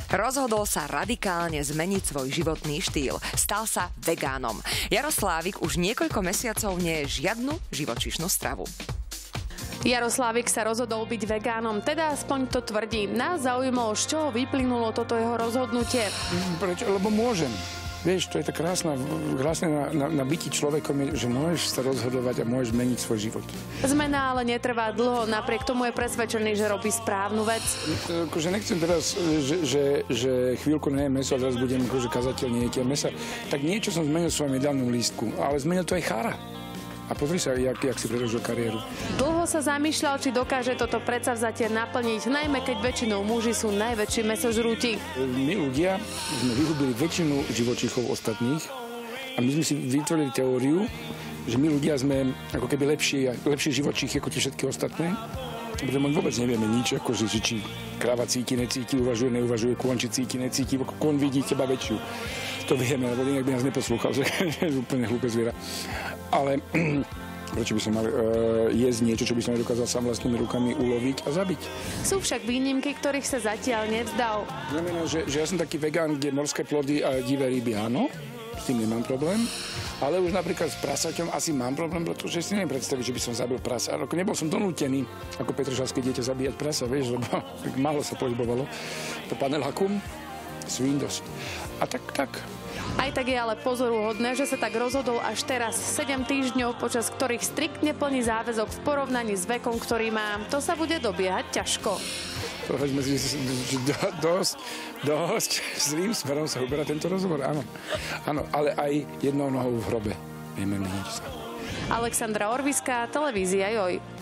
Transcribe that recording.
Rozhodol sa radikálne zmeniť svoj životný štýl. Stal sa vegánom. Jaroslávik už niekoľko mesiacov nie je žiadnu živočíšnu stravu. Jaroslávik sa rozhodol byť vegánom, teda aspoň to tvrdí. Nás zaujímalo, z čoho vyplynulo toto jeho rozhodnutie. Prečo? Lebo môžem. Vieš, to je tak krásne na byti človekom, že môžeš sa rozhodovať a môžeš meniť svoj život. Zmena ale netrvá dlho, napriek tomu je presvedčený, že robí správnu vec. Akože nechcem teraz, že chvíľku nejem meso a teraz budem akože kazateľ nejetia mesa. Tak niečo som zmenil v svojom jedálnom lístku, ale zmenil to aj Chára. A pozri sa, jak si predĺžil kariéru. Dlho sa zamýšľal, či dokáže toto predsavzatie naplniť, najmä keď väčšinou muži sú najväčší mäsožrúti. My ľudia sme vyhubili väčšinu živočíchov ostatných a my sme si vytvorili teóriu, že my ľudia sme ako keby lepšie živočíchy ako tie všetky ostatné. Pretože my vôbec nevieme nič, akože či kráva cíti, necíti, uvažuje, neuvažuje, kôň či cíti, necíti, kôň vidí teba väčšiu. To vieme, lebo inak by nás neposlúchal, že je úplne hlúpe zviera. Ale prečo by som mal jesť niečo, čo by som nedokázal sám vlastnými rukami uloviť a zabiť? Sú však výnimky, ktorých sa zatiaľ nevzdal. Znamená, že ja som taký vegán, kde morské plody a divé ryby, áno, s tým nemám problém. Ale už napríklad s prasaťom asi mám problém, pretože si neviem predstaviť, že by som zabil prasa. Nebol som donútený, ako petržalské dieťa, zabíjať prasa, vieš, lebo málo sa pohybovalo. To panelákum, svín dosť. A tak. Aj tak je ale pozoruhodné, že sa tak rozhodol až teraz, 7 týždňov, počas ktorých striktne plní záväzok v porovnaní s vekom, ktorý má. To sa bude dobiehať ťažko. Povedzme si, že dosť zlým smerom sa uberá tento rozhovor, áno. Áno, ale aj jednou nohou v hrobe. Vieme meniť sa. Alexandra Orviská, televízia Joj.